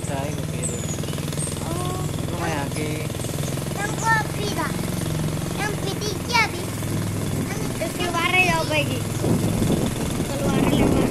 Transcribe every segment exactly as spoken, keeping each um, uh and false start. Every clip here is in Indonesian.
saya kok kirim. Oh, Lumayan ki. yang kopi dah. Yang piti habis. Terus keluarnya ya apa ini? Keluarnya lewat.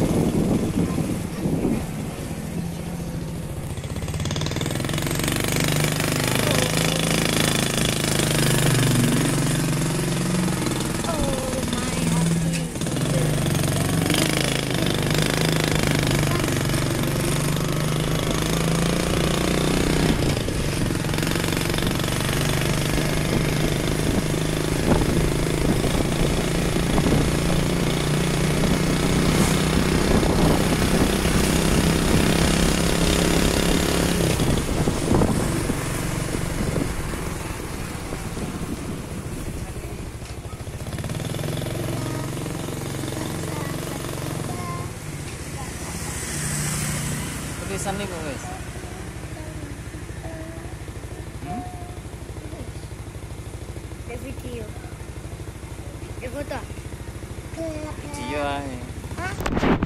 Tulisan nih kok guys. Hmm? Ada video. Ada foto. Video aja. Hah?